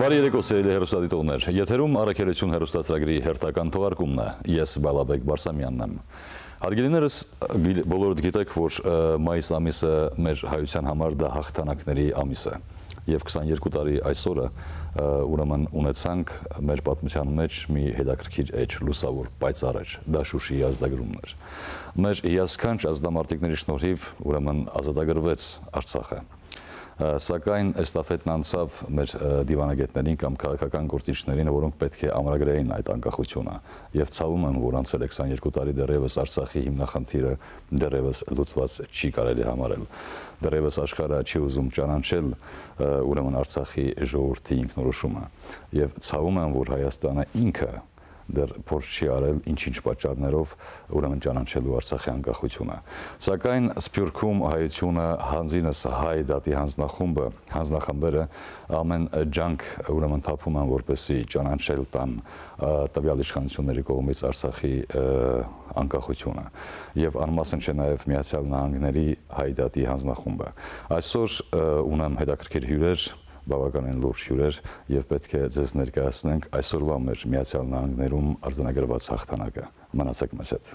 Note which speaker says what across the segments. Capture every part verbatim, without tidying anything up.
Speaker 1: Բարի երեկո սիրելի հեռուստադիտողներ, եթերում առաքելություն հեռուստացրագրի հերթական թողարկումն է, ես Բալաբեկ Բարսամյանն եմ։ Հարգելիներս, բոլորդ գիտեք, որ մայիս ամիսը մեր հայության համար դա հաղթանակների ամիս է, և քսաներկու տարի այսօրը ուրեմն ունեցանք մեր պատմության մեջ մի հետաքրքիր էջ, լուսավոր, պայծառ էջ, դա Շուշիի ազատագրումն էր։ Մեր հիասքանչ ազատամարտիկների շնորհիվ ուրեմն ազատագրվեց Արցախը։ Սակայն էստաֆետն անցավ մեր դիվանագետներին կամ քաղաքական գործիչներին, որոնք պետք է ամրագրեին այդ անկախությունը, և ցավում եմ, որ անցել է քսաներկու տարի, դեռևս Արցախի հիմնախնդիրը դեռևս լուծված չի կարելի համարել։ Դեռևս աշխարհը չի ուզում ճանաչել ուրեմն Արցախի ժողովրդի ինքնորոշումը, և ցավում եմ, որ Հայաստանը ինքը դեռ փորձ չի արել ինչ-ինչ պատճառներով ուրեմն ճանաչելու Արցախի անկախությունը։ Սակայն Սփյուռքում հայությունը, հանձինս հայ դատի հանձնախումբը, հանձնախմբերը ամեն ջանք ուրեմն թափում են, որպեսզի ճանաչել տան տվյալ իշխանությունների կողմից Արցախի անկախությունը, և անմասն չէ նաև Միացյալ Նահանգների հայ դատի հանձնախումբը։ Այսօր ունեմ հետաքրքիր հյուրեր, բավականին լուրջ հյուրեր, և պետք է ձեզ ներկայացնենք այսօրվա մեր Միացյալ Նահանգներում արձանագրված հաղթանակը։ Մնացեք մեզ հետ։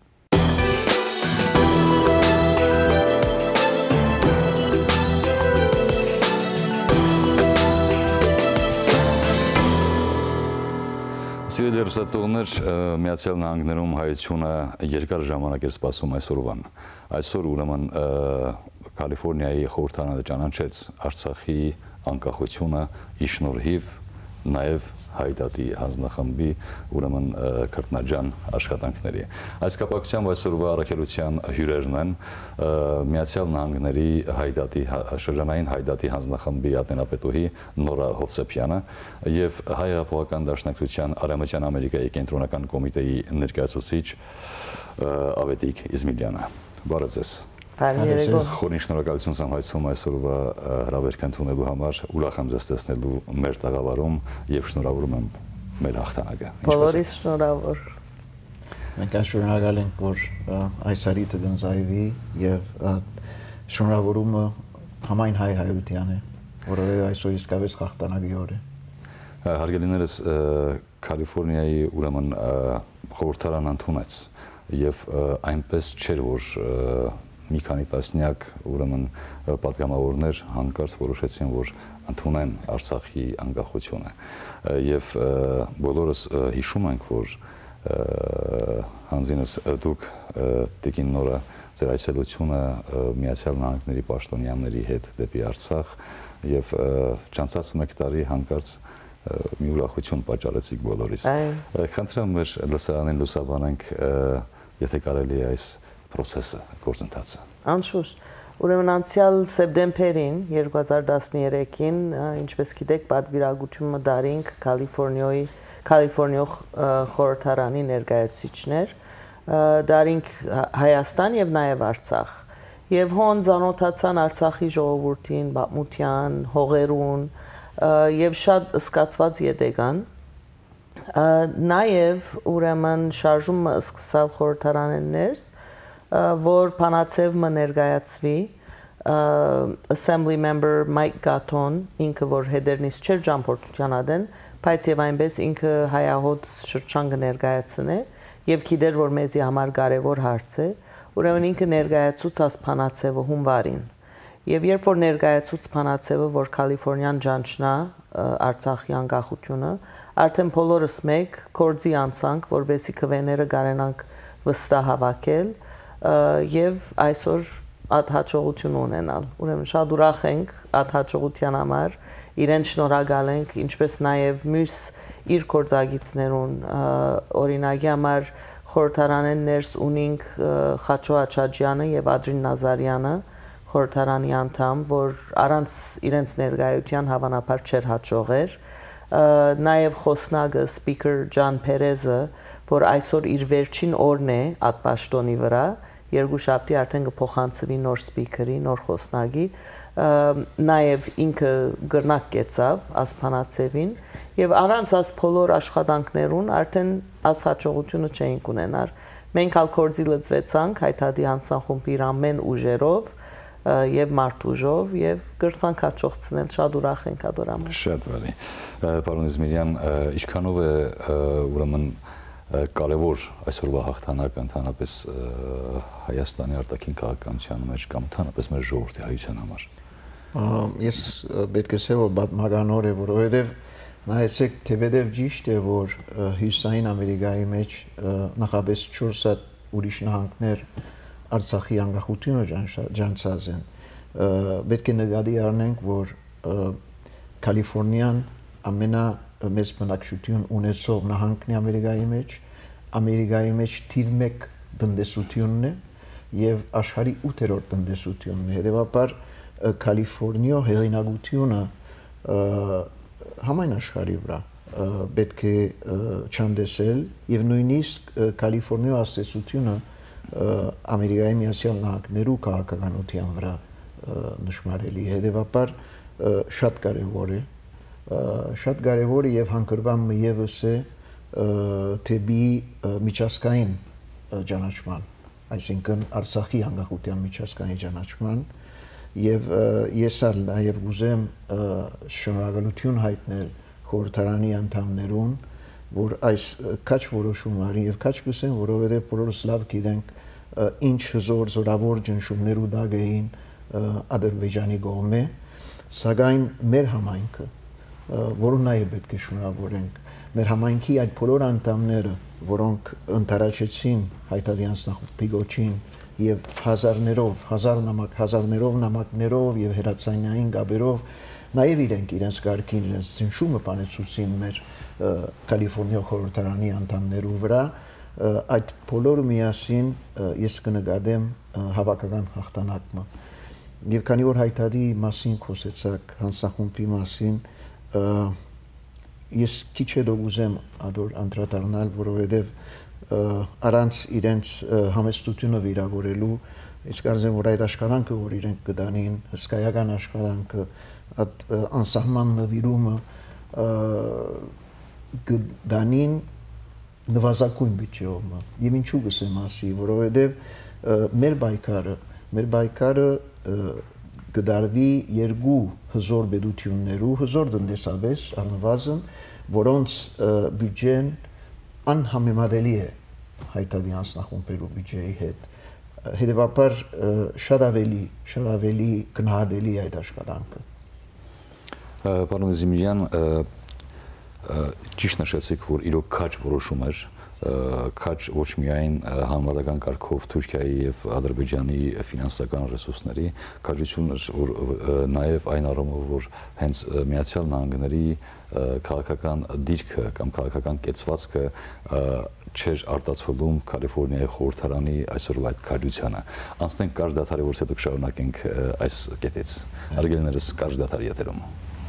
Speaker 1: Սիրելի հեռուստադիտողներ, Միացյալ Նահանգներում հայությունը երկար ժամանակ էր սպասում այսօրվան։ Այսօր ուրեմն Կալիֆոռնիայի խորհրդարանը ճանաչեց Արցախի անկախությունը ի շնորհիվ նաև հայ դատի հանձնախմբի ուրեմն քրտնաջան աշխատանքների։ Այս կապակցությամբ այսօրվա առաքելության հյուրերն են Միացյալ Նահանգների հայ դատի շրջանային հայ դատի հանձնախմբի ատենապետուհի Նորա Հովսեփյանը և Հայ հեղափոխական դաշնակցության Արևմտյան Ամերիկայի կենտրոնական կոմիտեի ներկայացուցիչ Ավետիք Իզմիլյանը։ Բարև ձեզ։ Խորին շնորհակալություն եմ հայցում այսօրվա հրավերք ընդունելու համար, ուրախ եմ ձեզ տեսնելու մեր տաղավարում և շնորհավորում եմ մեր հաղթանակը։
Speaker 2: Բոլորիս շնորհավոր։
Speaker 3: Մենք շնորհակալ ենք, որ այս հարիթը դնձայվի և շնորհավորումը համայն հայ հայությանը, որովհետև այսօր իսկապես հաղթանակի օր է։
Speaker 1: Հարգելիներս, Կալիֆոռնիայի ուրեմն խորհրդարան ընդունեց և այնպես չէր, որ մի քանի տասնյակ ուրեմն պատգամավորներ հանկարծ որոշեցին, որ ընդունեն Արցախի անկախությունը, և բոլորս հիշում ենք, որ հանձինս դուք տիկին Նորա ձեր այցելությունը Միացյալ Նահանգների պաշտոնյաների հետ դեպի Արցախ և չանցած մեկ տարի հանկարծ մի ուրախություն պատճառեցիք բոլորիս։ Խնդրեմ մեր լսարանին լուսաբանենք, եթե կարելի է այս պրոցեսը, գործընթացը։
Speaker 2: Անշուշտ, ուրեմն անցյալ սեպտեմբերին երկու հազար տասներեքին, ինչպես գիտեք, պատվիրակությունը դարինք Կալիֆոռնիոյի Կալիֆոռնիո խորհրդարանի ներկայացուցիչներ, դարինք Հայաստան և նաև Արցախ։ Եվ հոն ծանոթացան Արցախի ժողովրդին, պատմության, հողերուն և շատ զգացված ետեկան։ Նաև ուրեմն շարժումը սկսավ խորհրդարանեն ներս, որ բանացևը ներկայացվի Assembly Member Mike Gatton, ինքը որ հետերնից չէր ճամփորդության ադեն, բայց և այնպես ինքը հայահոտ շրջան կներկայացնե և գիտեր, որ մեզի համար կարևոր հարց է, ուրեմն ինքը ներկայացուց բանացևը հունվարին։ Եվ երբ որ ներկայացուց բանացևը, որ Կալիֆոռնիան ճանչնա Արցախի անկախությունը, արդեն բոլորս մեկ գործի անցանք, որպեսզի քվեները կարենանք վստահ հավաքել և այսօր այդ հաջողություն ունենալ։ Ուրեմն շատ ուրախ ենք այդ հաջողության համար, իրեն շնորհակալ ենք, ինչպես նաև մյուս իր գործակիցներուն, օրինակի համար խորհրդարանեն ներս ունենք Խաչո Աչաջյանը և Ադրին Նազարյանը, խորհրդարանի անդամ, որ առանց իրենց ներկայության հավանաբար չէր հաջողեր, նաև խոսնակը Սպիկեր Ջան Փերեզը, որ այսօր իր վերջին օրն է այդ պաշտոնի վրա, երկուշաբթի արդեն կփոխանցվի նոր սպիկերի, նոր խոսնակի, նաև ինքը գրնակ կեցավ ասփանացևին, և առանց աս բոլոր աշխատանքներուն արդեն աս հաջողությունը չէինք ունենար։ Մենք ալ գործի լծվեցանք հայ դատի հանձնախումբի իր ամեն ուժերով, եւ մարդուժով եւ գրծան կաչողցնել շատ ուրախ ենք ադորամը
Speaker 1: շատ բարի պարոն Իզմիրյան ինչքանով է ուրեմն կարևոր այսօրվա հաղթանակը ընդհանրապես Հայաստանի արտաքին քաղաքականության մեջ կամ ընդհանրապես մեր ժողովրդի հայության համար
Speaker 3: ես պետք է ասեմ որ պատմականոր է որովհետեւ նայեցեք թեպետև ճիշտ է որ Հյուսիսային Ամերիկայի մեջ նախապես չորս հատ ուրիշ նահանգներ Արցախի անկախությունը ջանցած են պետք է նկատի առնենք որ Կալիֆոռնիան ամենամեծ բնակչություն ունեցող նահանգն է Ամերիկայի մեջ Ամերիկայի մեջ թիվ մեկ տնտեսությունն է եւ աշխարհի ութերորդ տնտեսությունն է հետեւաբար Կալիֆոռնիա հեղինակությունը համայն աշխարհի վրա պետք է չանդեսել եւ նույնիսկ Կալիֆոռնիա ասոցիացիոնը Ամերիկայի Միացյալ Նահանգներու քաղաքականության վրա նշмарելի հետեւաբար շատ կարեւոր է շատ կարեւոր է եւ հանգրվանը եւս է թեպի միջազգային ճանաչման այսինքն Արցախի անկախության միջազգային ճանաչման եւ ես ալ նաեւ գուզեմ շնորհակալություն հայտնել խորհրդարանի անդամներուն որ այս քաչ որոշումների եւ քաչ կսեն որովհետեւ բոլորս լավ գիտենք ինչ հզոր զորավոր ճնշումներու դակ էին Ադրբեջանի կողմէ սակայն մեր համայնքը որոնք նաեւ պետք է շնորհավորենք մեր համայնքի այդ բոլոր անդամները որոնք ընթരാճեցին հայտարարած նախորդի գոչին եւ հազարներով հազար նամակ հազարներով նամակներով եւ հերացանային գաբերով նաեւ իրենք իրենց կարգին իրենց ճնշումը բանեցուցին մեր Կալիֆոռնիա խորհրդարանի անդամներու վրա այդ բոլորը միասին ես կնկատեմ հավաքական հաղթանակը եւ քանի որ հայտարարի մասին խոսեցաք հանցախումբի մասին ես քիչ հետո ուզեմ ադոր անդրադառնալ որովհետեւ առանց իրենց համեստությունը վիրավորելու ես կարծեմ որ այդ աշխատանքը որ իրենք կդանին հսկայական աշխատանքը այդ անսահման նվիրումը կդանին նվազագույն բյուջեով եւ ինչու գսեմ ասի որովհետեւ մեր բայկարը մեր բայկարը կդարվի երկու հզոր բեդություններու հզոր տնտեսաբես առնվազն որոնց բյուջեն անհամեմատելի է հայտարարած նախումբերու բյուջեի հետ հետեւաբար շատ ավելի շատ ավելի գնահատելի է այդ աշխատանքը
Speaker 1: Պարոն Իզմիրյան ճիշտ նշեցիք որ իրոք քաչ որոշում էր քաչ ոչ միայն համապատասխան կարգով Թուրքիայի եւ Ադրբեջանի ֆինանսական ռեսուրսների քաջություն էր որ նաեւ այն առումով որ հենց Միացյալ Նահանգների քաղաքական դիրքը կամ քաղաքական կեցվածքը չէր արտացոլում Կալիֆոռնիայի խորհրդարանի այսօրվա այդ քաջությանը անցնենք կարճ դադարի որից հետո կշարունակենք այս կետից արգելիներս կարճ դադար եթերում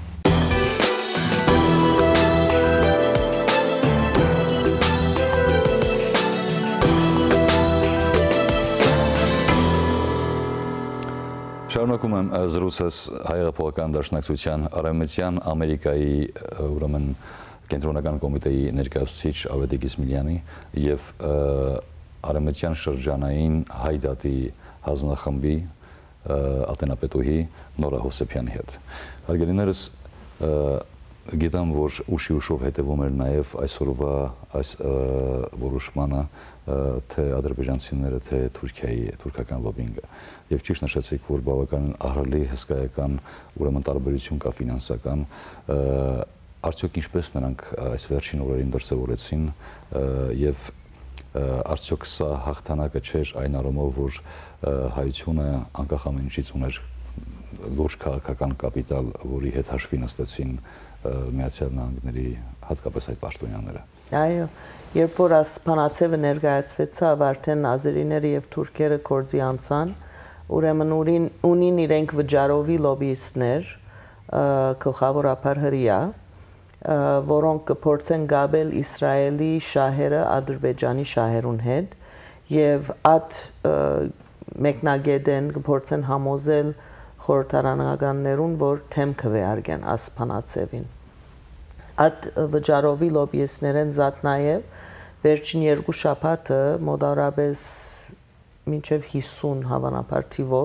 Speaker 1: Շարունակում եմ զրույցս հայեղափոխական դաշնակցության Արևմտյան Ամերիկայի ուրեմն կենտրոնական կոմիտեի ներկայացուցիչ Ավետիք Իզմիրյանի եւ Արևմտյան շրջանային հայդատի հանձնախմբի ատենապետուհի Նորա Հովսեփյանի հետ։ Հարգելիներս գիտեմ որ ուշի ուշով հետևում էր նաեւ այսօրվա այս որոշմանը թե ադրբեջանցիները թե Թուրքիայի թուրքական լոբինգը եւ ճիշտ նշեցիք որ բավականին ահռելի հսկայական ուրեմն տարբերություն կա ֆինանսական արդյոք ինչպես նրանք այս վերջին օրերին դրսևորեցին եւ արդյոք սա հաղթանակը չէր այն առումով որ հայությունը անկախ ամեն ինչից ուներ լուրջ քաղաքական կապիտալ որի հետ հաշվի նստեցին Միացյալ Նահանգների հատկապես այդ պաշտոնյաները
Speaker 2: Այո երբ որ ասփանացևը ներկայացվեցավ արդեն ազերիները եւ թուրքերը կորձի անցան ուրեմն ունին իրենք վճարովի լոբիստներ գլխավորապես հրիա որոնք կփորձեն գաբել Իսրայելի շահերը Ադրբեջանի շահերուն հետ եւ այդ մեկնագետեն կփորձեն համոզել խորհրդարանականներուն որ թեմ կվերարգեն ասփանացևին այդ վճարովի լոբիստներեն զատ նաեւ վերջին երկու շաբաթը մոտավորապես մինչև հիսուն հավանաբար թիվով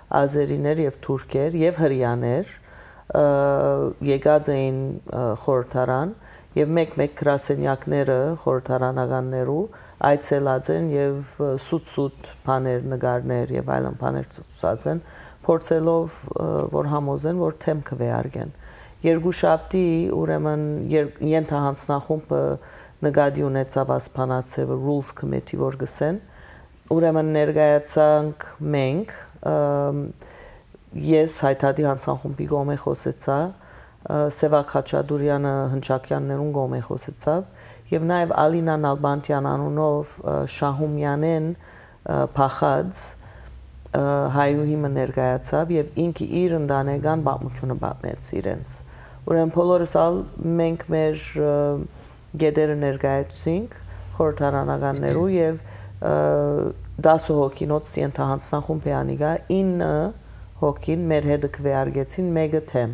Speaker 2: ազերիներ եւ թուրքեր եւ հրյաներ եկած էին խորհրդարան եւ մեկ-մեկ գրասենյակները խորհրդարանականներու այցելած են եւ սուտ-սուտ բաներ, նկարներ եւ այլն բաներ ցուցած են, փորձելով որ համոզեն, որ թեմ կվերարգեն։ Երկուշաբթի ուրեմն ենթահանձնախումբը նկատի ունեցավ ասփանացեվը Rules Committee որ գսեն, ուրեմն ներկայացանք մենք, ես հայտարարի հանձնախումբի գոմե խոսեցա, Սևակ Խաչատուրյանը հնչակյաններուն գոմե խոսեցավ եւ նաեւ Ալինա Նալբանդյան անունով Շահումյանեն փախած հայուհիմը ներկայացավ եւ ինքը իր ընտանեկան պատմությունը պատմեց իրենց։ Ուրեմն բոլորս ալ մենք մեր գեդերը ներկայացինք խորհրդարանականներու եւ դասը հոգինոց ենթահանձնախումբի անիգա ինը հոգին մեր հետը քվեարկեցին մեգը թեմ։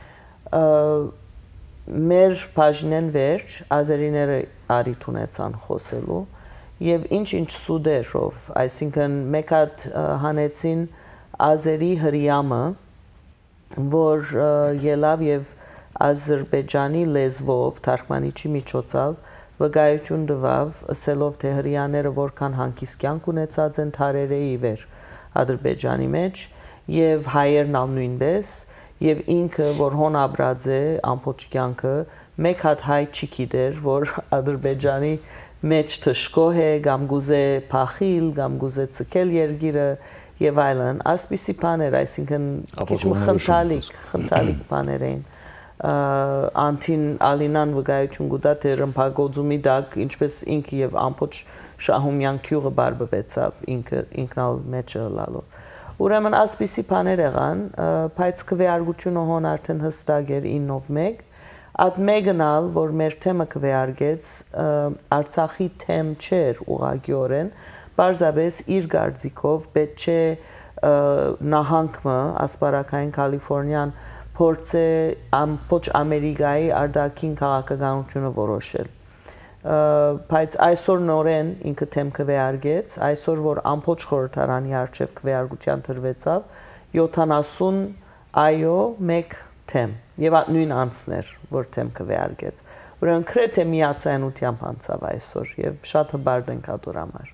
Speaker 2: Մեր բաժնեն վերջ ազերիները արիթ ունեցան խոսելու եւ ինչ-ինչ սուդերով, այսինքն մեկ հատ հանեցին ազերի հրյամը, որ ելավ եւ Ադրբեջանի լեզվով թարգմանիչի միջոցով վկայություն տվավ, ասելով թե հրյաները որքան հանգիստ կյանք ունեցած են թարերեի վեր Ադրբեջանի մեջ եւ հայերն ալ նույնպես եւ ինքը որ հոն ապրած է ամբողջ կյանքը մեկ հատ հայ չի գիտեր որ Ադրբեջանի մեջ թշկոհ է կամ գուզե փախիլ կամ գուզե ցկել երգիրը եւ այլն ասպիսի բաներ, այսինքն քիչ խնդալիկ խնդալիկ բաներ էին անտին Ալինան վկայություն գուտա թե ռմբագոծումի դակ ինչպես ինքը եւ ամբողջ Շահումյան քյուղը բարբվեցավ ինքը ինքնալ մեջը լալով ուրեմն ասպիսի բաներ եղան բայց քվեարկությունը հոն արդեն հստակ էր ինով մեկ At մեգնալ որ մեր թեմը քվեարկեց Արցախի թեմ չէր ուղղակիորեն բարձաբես իր գարձիկով պետք չէ նահանգը ասպարակային Կալիֆոռնիան փորձե ամբողջ Ամերիկայի արտաքին քաղաքականությունը որոշել բայց այսօր նորեն ինքը թեմ քվեարկեց այսօր որ ամբողջ խորհրդարանի արչև քվեարկության տրվեցավ յոթանասուն այո մեկ թեմ եւ նույն անձներ որ թեմ քվեարկեց ուրեմն քրեթե միացայնությամբ անցավ այսօր եւ շատ հբարդ ենք ադոր համար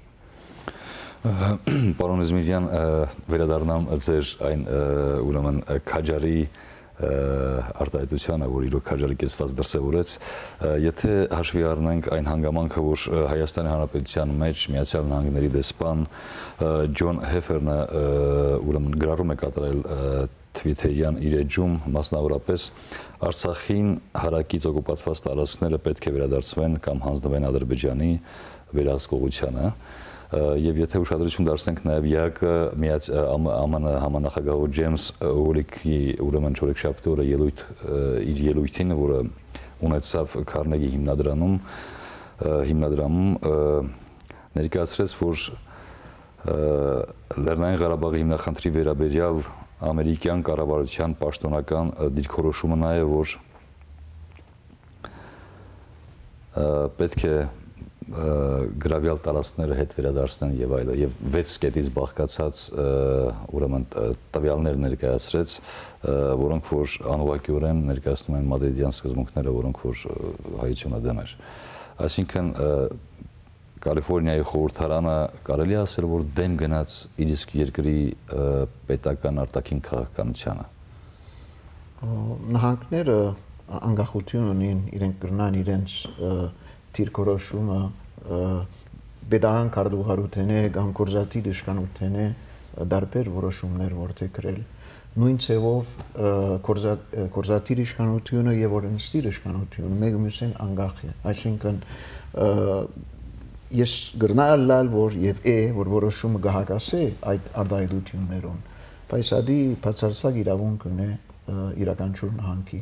Speaker 1: Պարոն Զմիրյան վերադառնամ ձեր այն ուրեմն քաջարի արտահայտությանը, որ իրոք քաջարի կեսված դրսևորեց, եթե հաշվի առնենք այն հանգամանքը, որ Հայաստանի Հանրապետության մեջ Միացյալ Նահանգների դեսպան Ջոն Հեֆերնը ուրեմն գրառում է կատարել Թվիթերյան իր էջում, մասնավորապես Արցախին հարակից օկուպացված տարածքները պետք է վերադարձվեն կամ հանձնվեն Ադրբեջանի վերահսկողությանը Եվ եթե ուշադրություն դարձնենք նաև ԵԱԿ-ը համանախագահ Ջեյմս Հոլիքի ուրեմն չորեքշաբթի օրը ելույթ իր ելույթին, որը ունեցավ Քարնեգի հիմնադրամում, հիմնադրամում ներկայացրեց, որ Լեռնային Ղարաբաղի հիմնախնդրի վերաբերյալ ամերիկյան կառավարության պաշտոնական դիրքորոշումը նա է, որ պետք է գրավյալ տարածքները հետ վերադարձնեն եւ այլն եւ վեց կետից բաղկացած ուրեմն տվյալներ ներկայացրեց, որոնք որ անուղղակիորեն ներկայացնում են մադրիդյան սկզբունքները, որոնք որ հայությունը դեմ էր։ Այսինքն Կալիֆոռնիայի խորհրդարանը կարելի ասել, որ դեմ գնաց իր իսկ երկրի պետական արտաքին քաղաքականությանը։
Speaker 3: Նահանգները անկախություն ունին, իրենք կրնան իրենց դիրքորոշումը պետական կարգավարութենե կամ գործադիր իշխանութենե դարբեր որոշումներ որդեգրել նույն ցևով գործադիր իշխանությունը եւ օրենսդիր իշխանությունը մեկը մյուսին անկախ է այսինքն ես գրնալ լալ որ եւ է որ որոշումը գահակասե այդ արտահայտություններուն բայց ադի բացարձակ իրավունք ունի իրականչուր նահանգի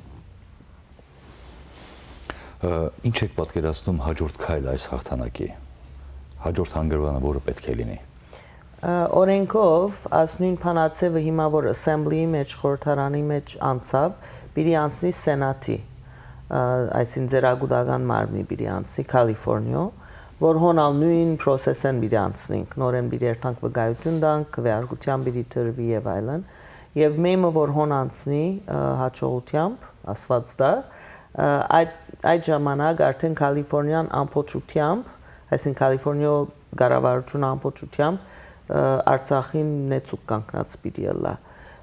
Speaker 1: Ինչ եք պատկերացնում հաջորդ քայլը այս հաղթանակի, հաջորդ հանգրվանը որը պետք է լինի։
Speaker 2: Օրենքով ասնույն փանացևը հիմա որ assembly-ի մեջ խորհրդարանի մեջ անցավ, պիտի անցնի սենատի, այսինքն ձերագուտական մարմնի պիտի անցնի Կալիֆոռնիա, որ հոնալ նույն process-ն բիդի անցնենք, նորեն բիդի երթանք վկայություն տանք, քվեարկության բիդի տրվի եւ այլն, եւ մեմը որ հոն անցնի հաջողությամբ, ասված դա, այդ այդ ժամանակ արդեն Կալիֆոռնիան ամբողջությամբ, այսինքն Կալիֆոռնիա կառավարությունը ամբողջությամբ Արցախին նեցուկ կանգնած պիտի լա։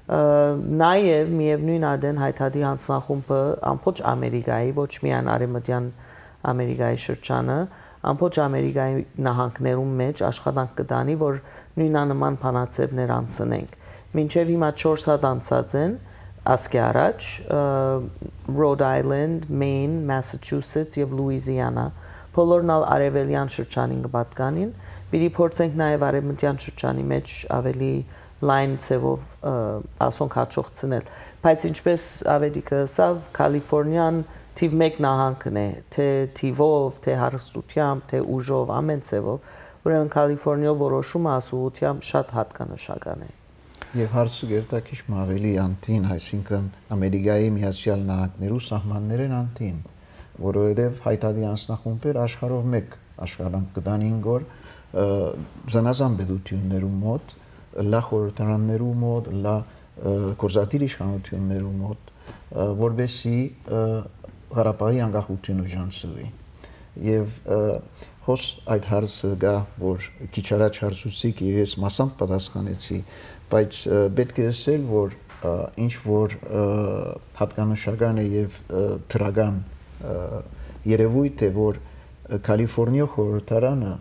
Speaker 2: Նաև միևնույն ադեն հայտարարի հանձնախումբը ամբողջ Ամերիկայի, ոչ միայն Արևմտյան Ամերիկայի շրջանը, ամբողջ Ամերիկայի նահանգներում մեջ աշխատանք կտանի, որ նույնանման բանաձևներ անցնենք։ Մինչև հիմա չորս հատ անցած են, ասկի առաջ, Rhode Island, Maine, Massachusetts եւ Louisiana, բոլորն ալ արևելյան շրջանին կպատկանին, պիտի փորձենք նաև արևմտյան շրջանի մեջ ավելի լայն ցևով ասոնք հաջողցնել, բայց ինչպես ավելի կսավ Կալիֆոռնիան թիվ մեկ նահանգն է, թե թիվով, թե հարստությամբ, թե ուժով, ամեն ցևով, ուրեմն Կալիֆոռնիա որոշումը ասուությամբ շատ հատկանշական է։
Speaker 3: Եվ հարցը գերտակիչ ավելի անտին, այսինքն Ամերիկայի Միացյալ Նահանգներու սահմաններ են անտին, որովհետև հայտարարի անձնախումբեր աշխարհով մեկ աշխատանք կտանին, որ զանազան պետություններու մոտ, լա խորհրդարաններու մոտ, լա գործադիր իշխանություններու մոտ, որբեսի Ղարաբաղի անկախությունը ժանցվի։ Եվ հոս այդ հարցը գա, որ քիչ առաջ հարցուցիկ եւ ես մասամբ պատասխանեցի, բայց պետք է ասել, որ ինչ որ հատկանշական է եւ դրական երևույթ է, որ Կալիֆոռնիա խորհրդարանը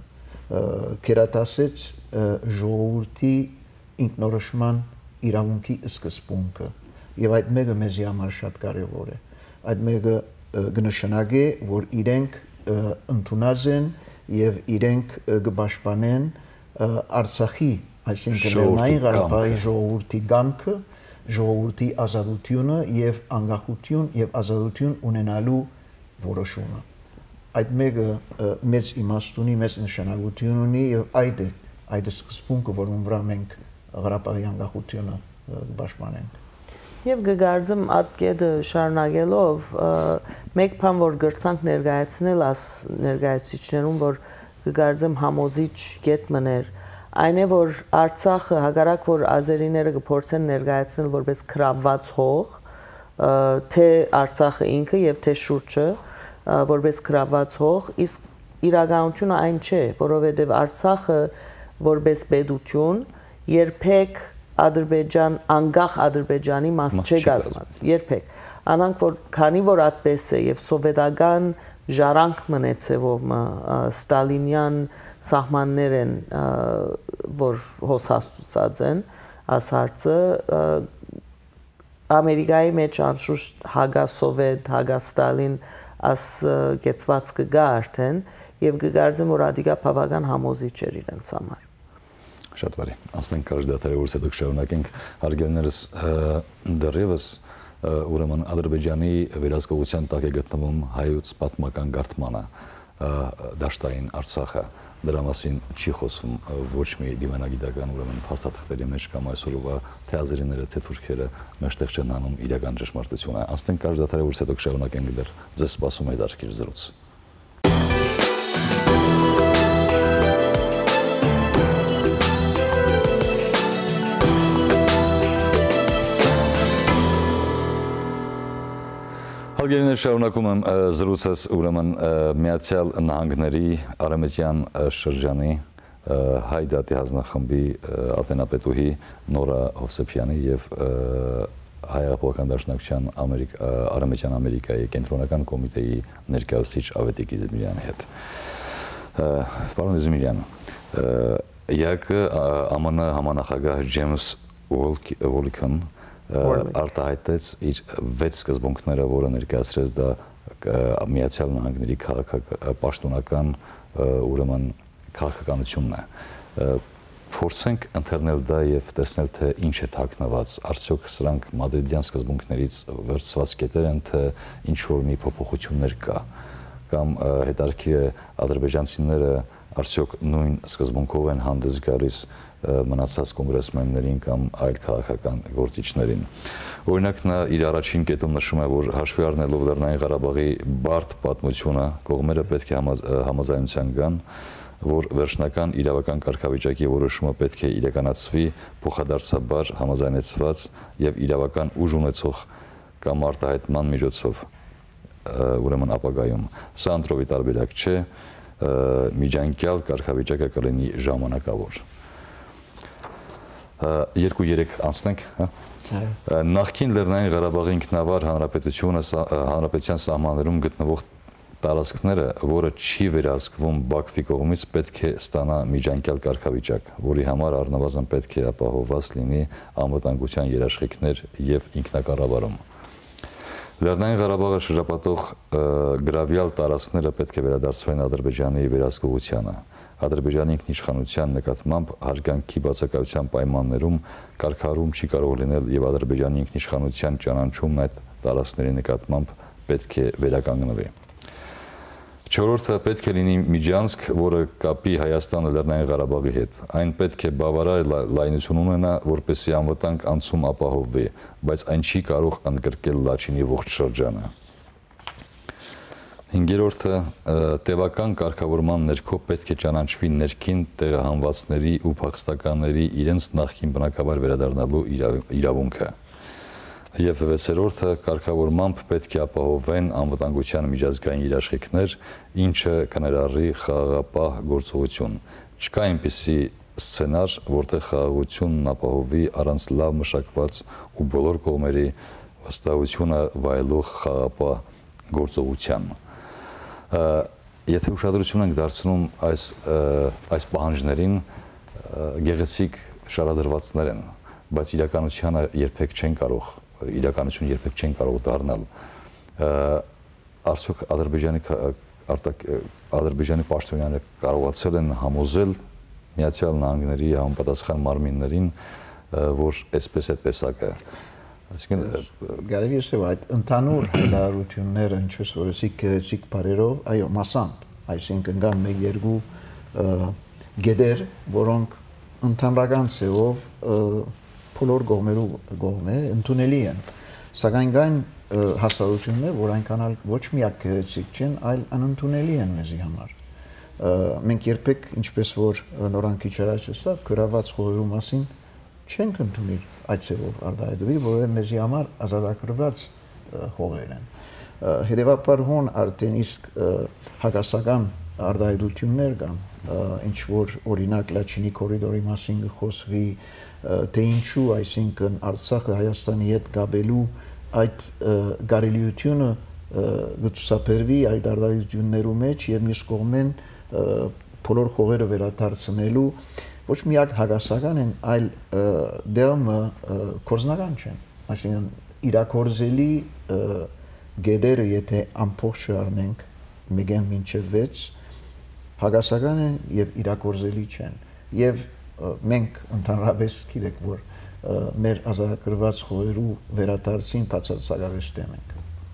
Speaker 3: կերատասեց ժողովրդի ինքնորոշման իրավունքի սկզբունքը եւ այդ մեկը մեզի համար շատ կարեւոր է։ Այդ մեկը կնշանակե, որ իրենք ընդունած են եւ իրենք կպաշտպանեն Արցախի, այսինքն Լեռնային Ղարաբաղի ժողովրդի կամքը, ժողովրդի ազատությունը եւ անկախություն եւ ազատություն ունենալու որոշումը։ Այդ մեկը մեծ իմաստ ունի, մեծ նշանակություն ունի եւ այդ է այդ սկզբունքը, որում վրա մենք Ղարաբաղի անկախությունը պաշտպանենք։
Speaker 2: Եվ գգարձեմ այդ կետը շարունակելով, մեկ բան որ գրցանք ներկայացնել աս ներկայացուցիչներուն, որ գգարձեմ համոզիչ կետ մներ, այն է որ Արցախը հակառակ որ ազերիները կփորձեն ներկայացնել որպես քրավված հող, թե Արցախը ինքը եւ թե շուրջը որպես քրավված հող, իսկ իրականությունը այն չէ, որովհետև Արցախը որպես պետություն երբեք Ադրբեջան անկախ Ադրբեջանի մաս չէ կազմած, երբեք։ Անանք որ քանի որ այդպես է եւ սովետական ժառանգ մնացեվով ստալինյան սահմաններ են, որ հոսացած են, աս հարցը Ամերիկայի մեջ անշուշտ հագա սովետ, հագա ստալին աս գեցված կգա արդեն եւ կգարձեմ որ ադիգա բավական համոզիչ էր իրենց համար։
Speaker 1: Շատ բարի։ Անցնենք կարճ դատարի, որից հետո կշարունակենք հարգելներս դեռևս ուրեմն Ադրբեջանի վերահսկողության տակ է գտնվում հայոց պատմական գաղթմանը դաշտային Արցախը։ Դրա մասին չի խոսում ոչ մի դիվանագիտական ուրեմն փաստաթղթերի մեջ կամ այսօրվա թե ազերիները, թե թուրքերը մեջտեղ չեն անում իրական ճշմարտությունը։ Անցնենք կարճ դատարի, որից հետո կշարունակենք դեռ ձեզ սպասում է դարքիր զրույց։ Հարգելիներ, շարունակում եմ զրույցս ուրեմն Միացյալ Նահանգների արևմտյան շրջանի հայ դատի հանձնախմբի ատենապետուհի Նորա Հովսեփյանի եւ Հայ Հեղափոխական Դաշնակցության Արևմտյան Ամերիկայի կենտրոնական կոմիտեի ներկայացուցիչ Ավետիք Իզմիրյանի հետ։ Պարոն Իզմիրյան, ԵԱԿ ԱՄՆ համանախագահ Ջեյմս Ուոլքն արտահայտեց իր վեց սկզբունքները, որը ներկայացրեց դա Միացյալ Նահանգների պաշտոնական ուրեմն քաղաքականությունն է։ Փորձենք ընթերնել դա եւ տեսնել թե ինչ է թաքնված, արդյոք սրանք մադրիդյան սկզբունքներից վերցված կետեր են, թե ինչ որ մի փոփոխություններ կա, կամ հետարքի է ադրբեջանցիները արդյոք նույն սկզբունքով են հանդես գալիս մնացած կոնգրեսմեններին կամ այլ քաղաքական գործիչներին։ Օրինակ նա իր առաջին կետում նշում է, որ հաշվի առնելով Լեռնային Ղարաբաղի բարդ պատմությունը, կողմերը պետք է համաձայնության գան, որ վերջնական իրավական կարգավիճակի որոշումը պետք է իրականացվի փոխադարձաբար համաձայնեցված եւ իրավական ուժ ունեցող կամ արտահայտման միջոցով, ուրեմն ապագայում։ Սա ընտրովի տարբերակ չէ, միջանկյալ կարգավիճակը կլինի ժամանակավոր։ Երկու-երեք անցնենք, հա։ Նախկին Լեռնային Ղարաբաղի ինքնավար հանրապետությունը հանրապետության սահմաններում գտնվող տարածքները, որը չի վերահսկվում Բաքվի կողմից, պետք է ստանա միջանկյալ կարգավիճակ, որի համար առնվազն պետք է ապահովված լինի անվտանգության երաշխիքներ եւ ինքնակառավարում։ Լեռնային Ղարաբաղը շրջապատող գրավյալ տարածքները պետք է վերադարձվեն Ադրբեջանի վերահսկողությանը։ Ադրբեջանի ինքնիշխանության նկատմամբ հարգանքի բացակայության պայմաններում կարգառում չի կարող լինել եւ Ադրբեջանի ինքնիշխանության ճանաչումն այդ տարածքների նկատմամբ պետք է վերականգնվի։ Չորրորդը պետք է լինի միջանցք, որը կապի Հայաստանը Լեռնային Ղարաբաղի հետ։ Այն պետք է բավարար լայնություն ունենա, որպեսզի անվտանգ անցում ապահովվի, բայց այն չի կարող ընդգրկել Լաչինի ողջ շրջանը։ Հինգերորդը տևական կարգավորման ներքո պետք է ճանաչվի ներքին տեղահանվածների ու փախստականների իրենց նախկին բնակավար վերադառնալու իրավունքը։ Եվ վեցերորդը կարգավորմամբ պետք է ապահովեն անվտանգության միջազգային երաշխիքներ, ինչը կներառի խաղաղապահ գործողություն։ Չկա այնպիսի սցենար, որտեղ խաղաղությունն ապահովի առանց լավ մշակված ու բոլոր կողմերի վստահությունը վայելող խաղաղապահ գործողության։ Եթե ուշադրություն ենք դարձնում այս այս պահանջներին, գեղեցիկ շարադրվածներ են, բայց իրականությանը երբեք չեն կարող իրականություն երբեք չեն կարող դառնալ։ Արդյոք Ադրբեջանի Ադրբեջանի պաշտոնյաները կարողացել են համոզել Միացյալ Նահանգների համապատասխան մարմիններին, որ այսպես է տեսակը։ Այսինքն
Speaker 3: գարելի է ասել այդ ընդհանուր հայտարարությունները ինչպես որ էսիկ գեղեցիկ բարերով, այո, մասամբ, այսինքն կան մեկ երկու գեդեր, որոնք ընդհանրական ձևով բոլոր կողմերու կողմ է ընդունելի են, սակայն կան հաստատություններ, որ այնքան ոչ միակ գեղեցիկ չեն, այլ անընդունելի են մեզի համար։ Մենք երբեք, ինչպես որ նորանքի չարաճ ասավ, գրաված խոհերու մասին չենք ընդունել այդ ձևով արտահայտվի, որը մեզի համար ազատագրված հողեր են։ Հետևաբար հոն արդեն իսկ հակասական արտահայտություններ կան, ինչ որ օրինակ Լաչինի կորիդորի մասին խոսվի, թե ինչու, այսինքն Արցախը Հայաստանի հետ գաբելու այդ գարելիությունը գծուսապերվի այդ արտահայտություններու մեջ եւ մյուս կողմեն բոլոր խողերը վերադարձնելու ոչ միակ հակասական են, այլ դերմը կորզնական չեն, այսինքն իրակորզելի գեդերը եթե ամբողջը առնենք մեգեն մինչև վեց հակասական են եւ իրակորզելի չեն եւ մենք ընդհանրապես գիտեք որ մեր ազատագրված խոհերու վերադարձին բացարձակապես դեմ ենք։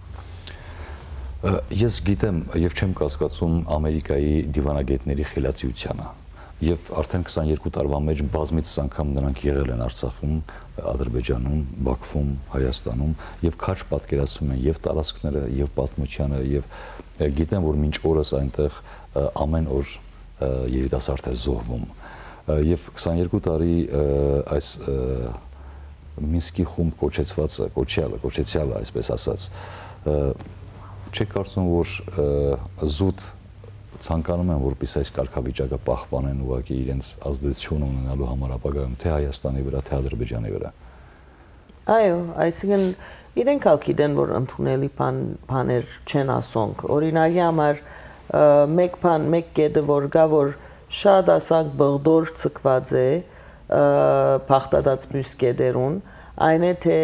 Speaker 1: Ես գիտեմ եւ չեմ կասկածում Ամերիկայի դիվանագետների խելացիությանը եւ արդեն քսաներկու տարվա մեջ բազմից անգամ նրանք եղել են Արցախում, Ադրբեջանում, Բաքվում, Հայաստանում եւ քաջ պատկերացում են եւ տարածքները եւ պատմությանը եւ գիտեմ որ մինչ օրս այնտեղ ամեն օր երիտասարդ է զոհվում եւ քսաներկու տարի այս Մինսկի խումբ կոչեցվածը, կոչյալը, կոչեցյալը այսպես ասած չեք կարծում որ զուտ ցանկանում են որպես այս կարգավիճակը պահպանեն ուղղակի իրենց ազդեցություն ունենալու համար ապագայում թե Հայաստանի վրա թե Ադրբեջանի վրա։
Speaker 2: Այո, այսինքն իրենք ալ գիտեն որ ընդունելի բաներ չեն ասոնք։ Օրինակի համար մեկ բան, մեկ կետը որ գա որ շատ ասանք բղդոր ցկված է փախտած մյուս կետերուն, այն է թե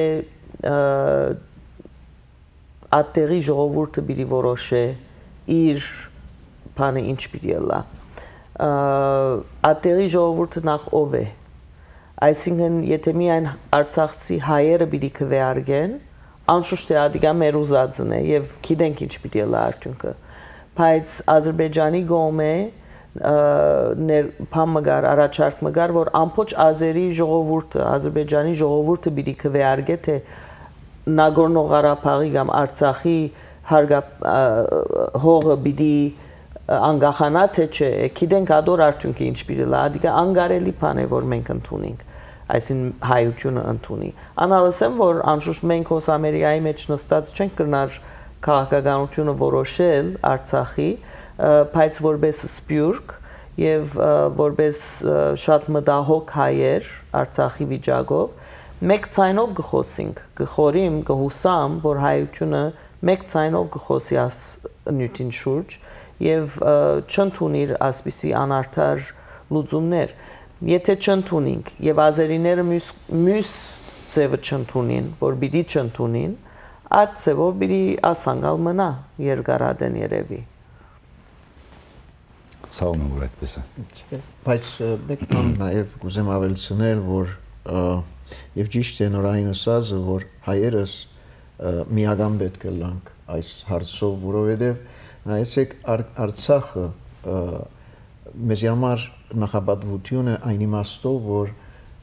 Speaker 2: ատերի ժողովուրդը պիտի որոշե իր բանը ինչ պիտի լա։ Ատերի ժողովուրդը նախ ով է։ Այսինքն եթե միայն արցախցի հայերը պիտի քվեարկեն, անշուշտ է ադիգա մեր ուզածն է եւ գիտենք ինչ պիտի լա արդյունքը։ Բայց Ադրբեջանի կողմը բան մգար, առաջարկ մգար, որ ամբողջ ազերի ժողովուրդը, Ադրբեջանի ժողովուրդը պիտի քվեարկե, թե Նագորնո-Ղարաբաղի կամ Արցախի հողը պիտի անգախանա, թե չէ, գիտենք ադոր արդյունքը ինչ պիտի լա, ադիկա անգարելի բան է, որ մենք ընդունենք, այսինքն հայությունը ընդունի։ Անհալսեմ, որ անշուշտ մենք հոս Ամերիկայի մեջ նստած չենք կրնար քաղաքականությունը որոշել Արցախի, բայց որպես սպյուրք եւ որպես շատ մտահոգ հայեր Արցախի վիճակով մեկ ցայնով գխոսենք, գխորիմ, գհուսամ, որ հայությունը մեկ ցայնով գխոսի աս նյութին շուրջ եւ չընդունիր ասպիսի անարդար լուծումներ։ Եթե չընդունենք եւ ազերիները մյուս մյուս ծևը չընդունին, որ պիտի չընդունին, այդ ծևով պիտի ասանգալ մնա երկարադեն երևի։
Speaker 1: Ցավում եմ, որ այդպես է։
Speaker 3: Բայց մեկ բան նաև կուզեմ ավելցնել, որ եւ ճիշտ է նորային ասածը, որ հայերս միական պետք է լանք այս հարցով, որովհետեւ նայեցեք Արցախը մեզ համար նախապատվությունը այն իմաստով, որ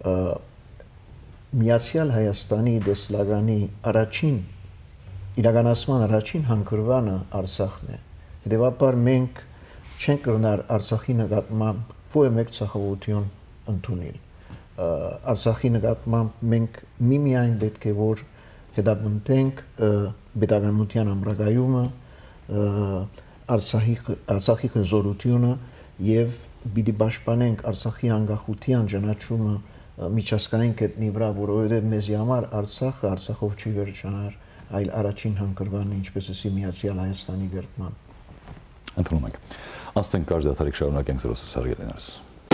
Speaker 3: Միացյալ Հայաստանի դեսլագանի առաջին իրականացման առաջին հանգրվանը Արցախն է։ Հետևաբար մենք չենք կրնար Արցախի նկատմամբ ոչ մեկ ցախողություն ընդունել։ Արցախի նկատմամբ մենք միմիայն պետք է որ հետապնդենք պետականության ամրագրումը, Արցախի Արցախի խզորությունը եւ պիտի պաշտպանենք Արցախի անկախության ճանաչումը միջազգային կետնի վրա, որովհետեւ մեզ համար Արցախը Արցախով չի վերջանար, այլ առաջին հանգրվանը, ինչպես ասի Միացյալ Հայաստանի գերտման։
Speaker 1: Ընդունում ենք։ Անցնենք կարճ դադարիկ շարունակենք զրույցը Սարգսյանից։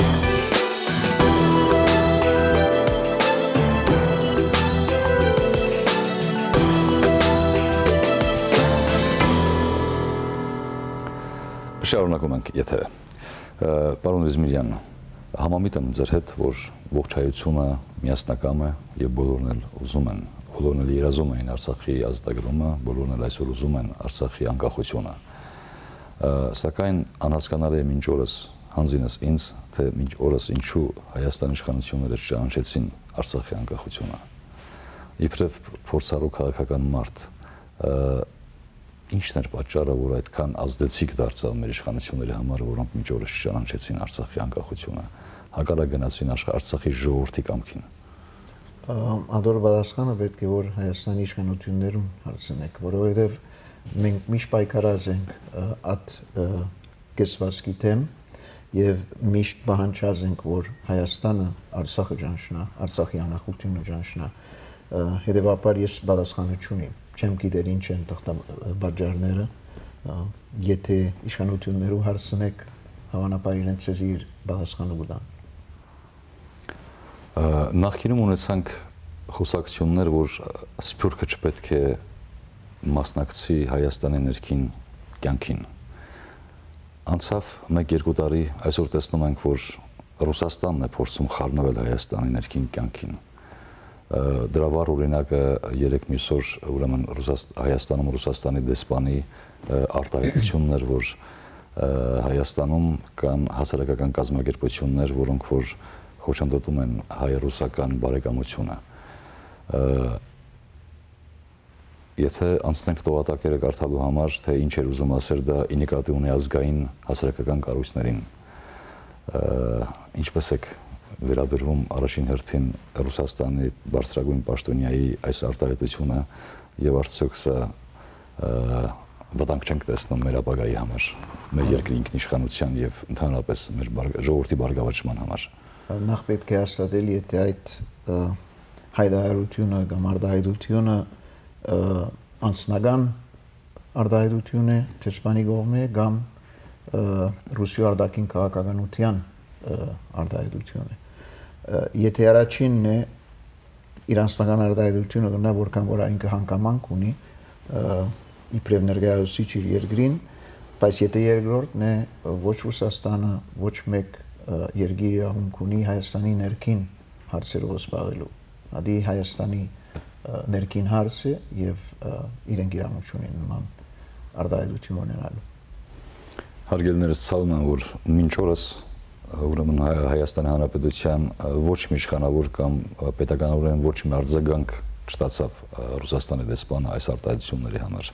Speaker 1: Շարունակում ենք եթերը։ Պարոն Էզմիրյան, համամիտ եմ ձեր հետ, որ ողջ հայությունը միասնական է եւ բոլորն էլ ուզում են, բոլորն էլ երազում են Արցախի ազատագրումը, բոլորն էլ այսօր ուզում են Արցախի անկախությունը։ Սակայն անհասկանալի է մինչ օրս հանձինս ինձ, թե մինչ օրս ինչու Հայաստանի իշխանությունները չճանաչեցին Արցախի անկախությունը։ Իբրև փորձառու քաղաքական մարդ, ինչն էր պատճառը, որ այդքան ազդեցիկ դարձավ մեր իշխանությունների համար, որոնք մինչ օրս չճանաչեցին Արցախի անկախությունը, հակառակ գնացին Արցախի ժողովրդի կամքին։
Speaker 3: Ադոր պատասխանը պետք է որ Հայաստանի իշխանություններուն հարցնեք, որովհետև մենք միշտ պայքարած ենք այդ կեսվածքի դեմ եւ միշտ պահանջած ենք, որ Հայաստանը Արցախը ճանաչնա, Արցախի անկախությունը ճանաչնա։ Հետևաբար ես պատասխանը չունիմ, չեմ գիտեր ինչ են բաժարները, եթե իշխանություններու հարցնեք, հավանաբար իրենց ձեզ իր պատասխանը կտան։
Speaker 1: Նախկինում ունեցանք խոսակցություններ, որ սփյուռքը չպետք է մասնակցի Հայաստանի ներքին կյանքին։ Անցավ մեկ-երկու տարի, այսօր տեսնում ենք, որ Ռուսաստանն է փորձում խառնվել Հայաստանի ներքին կյանքին։ Դրա վառ օրինակը երեք մյուս օր ուրեմն Հայաստանում Ռուսաստանի դեսպանի արտահայտությունն էր, որ Հայաստանում կան հասարակական կազմակերպություններ, որոնք որ խոչընդոտում են հայ-ռուսական բարեկամությունը։ Եթե անցնենք տողատակերը կարդալու համար, թե ինչ էր ուզում ասել, դա ի նկատի ունի ազգային հասարակական կառույցներին, ինչպես եք վերաբերվում առաջին հերթին Ռուսաստանի բարձրագույն պաշտոնյայի այս արտահայտությունը եւ արդյոք սա վտանգ չենք տեսնում մեր ապագայի համար, մեր երկրի ինքնիշխանության եւ ընդհանրապես մեր ժողովրդի բարգավաճման համար։
Speaker 3: Նախ պետք է հաստատել, եթե այդ հայտարարությունը կամ արտահայտությունը անձնական արտահայտություն է դեսպանի կողմէ կամ Ռուսիա արտաքին քաղաքականության արտահայտություն է։ Եթե առաջինն է իր անձնական արտահայտությունը գնա որքան որ այնքը հանգամանք ունի իբրև ներկայացուցիչ իր երկրին, բայց եթե երկրորդն է ոչ Ռուսաստանը, ոչ մեկ երկիր իրավունք ունի Հայաստանի ներքին հարցերով զբաղելու։ Ադի Հայաստանի ներքին հարց է եւ իրենք իրավունք ունեն նման արտահայտություն ունենալու։
Speaker 1: Հարգելիներս ցավում եմ, որ մինչ օրս ուրեմն Հայաստանի Հանրապետության ոչ մի իշխանավոր կամ պետականորեն ոչ մի արձագանք չստացավ Ռուսաստանի դեսպանը այս արտահայտությունների համար։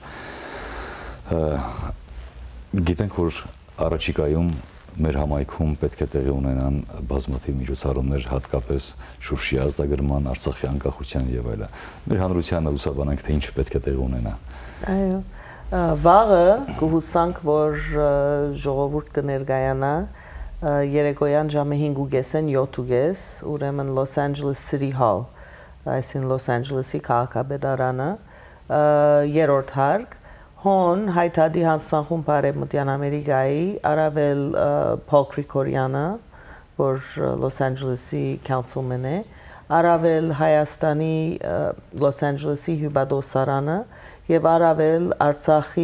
Speaker 1: Գիտենք, որ առաջիկայում մեր համայնքում պետք է տեղի ունենան բազմաթիվ միջոցառումներ, հատկապես Շուշի ազատագրման, Արցախի անկախության եւ այլն։ Մեր հանրությանը ուսաբանանք, թե ինչ պետք է տեղի ունենա։
Speaker 2: Այո։ Վաղը կհուսանք, որ ժողովուրդ կներկայանա երեկոյան ժամը հինգուկեսեն յոթուկես, ուրեմն Los Angeles City Hall, այսին Los Angeles-ի քաղաքապետարանը, երրորդ հարկ, հոն հայտարարի հանձնախումբ Արևմտյան Ամերիկայի առավել Paul Krikorian-ը, որ Los Angeles-ի councilman է, առավել Հայաստանի Los Angeles-ի հյուպատոսարանը եւ առավել Արցախի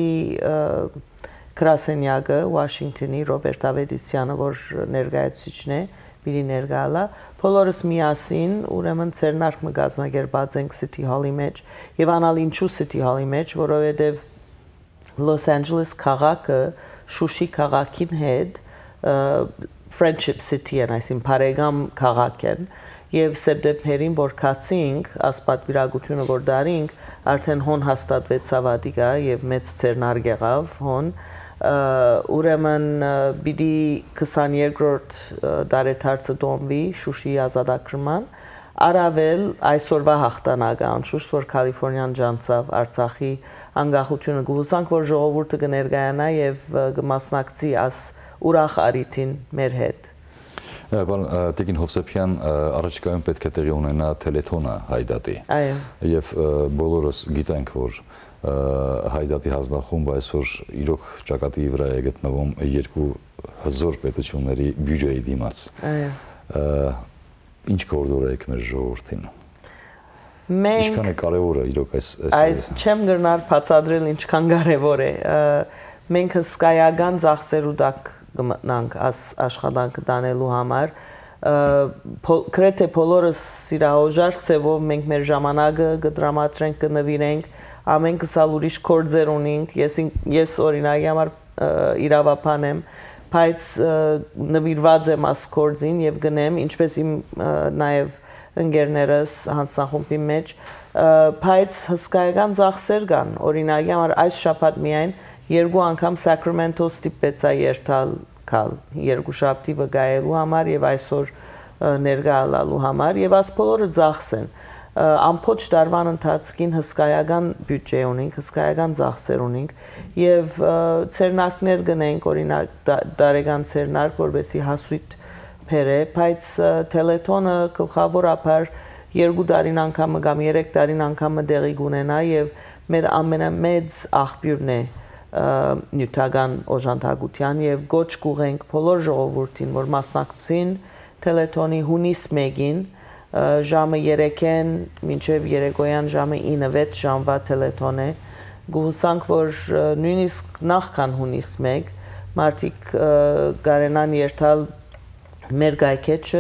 Speaker 2: գրասենյակը Վաշինգտոնի Ռոբերտ Ավետիսյանը, որ ներկայացուցիչն է, բիլի ներկայալա, բոլորս միասին ուրեմն ցերնարկ մը գազմագերբած ենք City Hall-ի մեջ եւ անալ ինչու City Hall-ի մեջ, որովհետեւ Los Angeles քաղաքը Շուշի քաղաքին հետ Friendship City-ն, այսին բարեկամ քաղաք են եւ սեպտեմբերին որ կացինք ասպատվիրագությունը որ դարինք արդեն հոն հաստատվեցավ ադիգա եւ մեծ ցերնարկ եղավ հոն ուրեմն բիդի քսաներկրորդ դարեթարցը դոմբի Շուշի ազատագրման առավել այսօրվա հաղթանակը անշուշտ որ Կալիֆոռնիան ջանցավ Արցախի անկախությունը գուսանք որ ժողովուրդը կներկայանա եւ կմասնակցի աս ուրախ արիթին մեր հետ
Speaker 1: Պարոն Տիկին Հովսեփյան, առաջիկայում պետք է տեղի ունենա թելեթոնը Հայդատի։ Այո։ Եվ բոլորս գիտենք, որ Հայդատի հանձնախումբը այսօր իրոք ճակատի վրա է գտնվում երկու հզոր պետությունների բյուջեի դիմաց։ Այո։ Ինչ կորդոր եք մեր ժողովրդին։
Speaker 2: Մենք
Speaker 1: Ինչքան է կարևոր է իրոք այս
Speaker 2: այս չեմ գրնար բացատրել ինչքան կարևոր է։ Մենք հսկայական ծախսերու տակ կմտնանք աշխատանքը տանելու համար գրեթե բոլորս սիրահոժար ծևով մենք մեր ժամանակը կդրամատրենք կնվիրենք ամեն կսալ ուրիշ գործեր ունենք ես ես օրինակի համար իրավապան եմ բայց նվիրված եմ աս գործին եւ գնեմ ինչպես իմ նաեւ ընկերներս հանձնախումբի մեջ բայց հսկայական ծախսեր կան օրինակի համար այս շաբաթ միայն երկու անգամ Sacramento ստիպվեցա երթալ կալ երկու շաբթի վգայելու համար եւ այսօր ներկայալալու համար եւ աս բոլորը ծախս են ամփոփ տարվան ընթացքին հսկայական բյուջե ունենք հսկայական ծախսեր ունենք եւ ցերնակներ գնենք օրինակ դարեգան ցերնարկ որովհետեւ հասույթ բերե բայց տելեթոնը գլխավորապես երկու տարին անգամ կամ երեք տարին անգամ դեղի կունենա եւ մեր ամենամեծ աղբյուրն է նյութական օժանդակության եւ գոչ կուղենք բոլոր ժողովրդին որ մասնակցին տելեթոնի հունիս մեկին ժամը երեքեն մինչեւ երեկոյան ժամը ինը ժամվա տելեթոն է գուսանք որ նույնիսկ նախքան հունիս մեկ մարդիկ կարենան երթալ մեր գայքեչը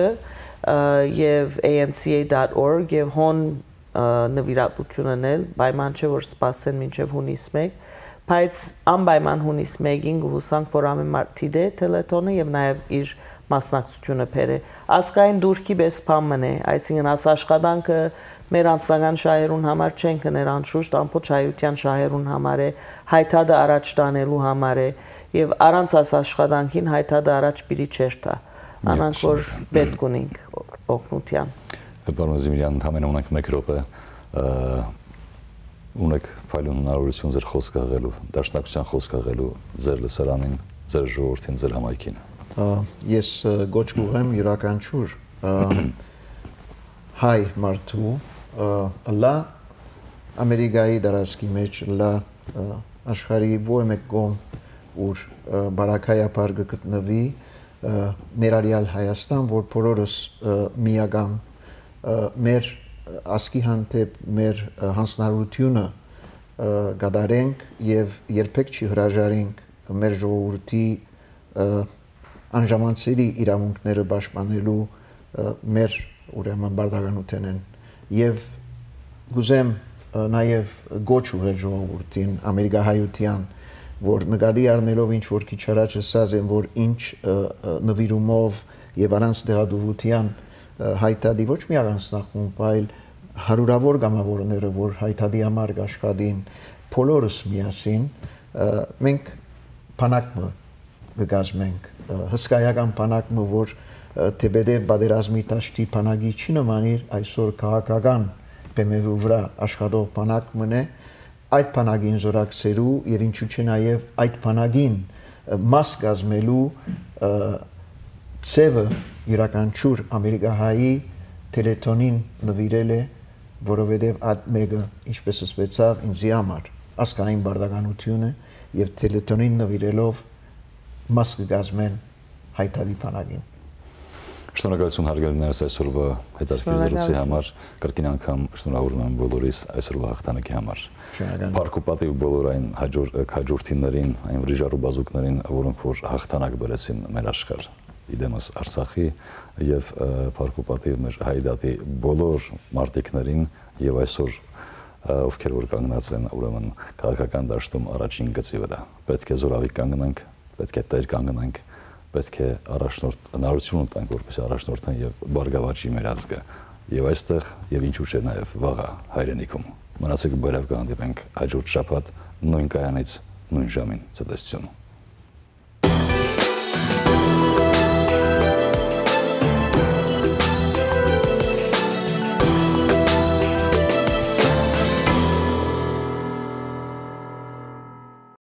Speaker 2: եւ a n c a dot org եւ հոն նվիրատվությունն էլ պայման չէ որ սպասեն մինչեւ հունիս մեկ բայց անպայման հունիս մեկին գուսանք որ ամեն մարդի դե տելեթոնը եւ նաեւ իր մասնակցությունը բերե ասկային դուրքի պես բամն է այսինքն աս աշխատանքը մեր անձնական շահերուն համար չեն կներ անշուշտ ամբողջ հայության շահերուն համար է հայտադը առաջ տանելու համար է եւ առանց աս աշխատանքին հայտադը առաջ պիտի չերթա անանք որ պետք ունենք օգնության
Speaker 1: Պարոն Զիմիրյան ընդամենը ունենք մեկ րոպե ունեք փայլուն հնարավորություն ձեր խոսքը հղելու, դաշնակցության խոսքը հղելու ձեր լսարանին, ձեր ժողովրդին, ձեր համայնքին։
Speaker 3: Ես գոչ կուղեմ յուրաքանչյուր հայ մարդու լա Ամերիկայի դարաշքի մեջ լա աշխարհի ո՞ր մեկ կողմ ուր բարակայապար գտնվի ներառյալ Հայաստան, որ բոլորս միական մեր ասկի հանդեպ մեր հանձնարարությունը գադարենք եւ երբեք չի հրաժարենք մեր ժողովրդի անժամանցերի իրավունքները պաշտպանելու մեր ուրեմն բարդականությունն եւ գուզեմ նաեւ գոչ ուղղել ժողովրդին ամերիկահայության որ նկատի առնելով ինչ որ քիչ առաջ ասած են, որ ինչ նվիրումով եւ առանց դեղադուվության հայտարարի ոչ մի առանձնախումբ, այլ հարյուրավոր գամավորները, որ հայտարարի համար աշխատին, բոլորս միասին, մենք բանակը կգազմենք, հսկայական բանակը, որ թեպետև պատերազմի տաշտի բանակի չի նմանիր, այսօր քաղաքական բեմերի վրա աշխատող բանակ մնե, այդ բանակին զորակցելու եւ ինչու՞ չէ նաեւ այդ բանակին մաս կազմելու ծևը յուրաքանչյուր ամերիկահայի տելեթոնին նվիրել է, որովհետեւ այդ մեկը, ինչպես ասվեցավ, ինձի համար ասկային բարդականություն է եւ տելեթոնին նվիրելով մաս կգազմեն հայտարարի բանակին։
Speaker 1: Շնորհակալություն հարգելիներս այսօրվա հետաքրքիր զրույցի համար, կրկին անգամ շնորհավորում եմ բոլորիս այսօրվա հաղթանակի համար։ Փառք ու պատիվ բոլոր այն հաջորդիներին, այն վրիժառու բազուկներին, որոնք որ հաղթանակ բերեցին մեր աշխարհ իդեմս Արցախի եւ փառք ու պատիվ մեր հայդատի բոլոր մարտիկներին եւ այսօր ովքեր որ կանգնած են ուրեմն քաղաքական դաշտում առաջին գծի վրա։ Պետք է զորավի կանգնանք, պետք է տեր կանգնանք, պետք է առաջնորդ հնարավորություն տանք, որպես առաջնորդն եւ բարգավաճի մեր ազգը եւ այստեղ եւ ինչու՞ չէ նաեւ վաղը հայրենիքում։ Մնացեք բարև կհանդիպենք հաջորդ շաբաթ նույն կայանից նույն ժամին։ Ցտեսություն։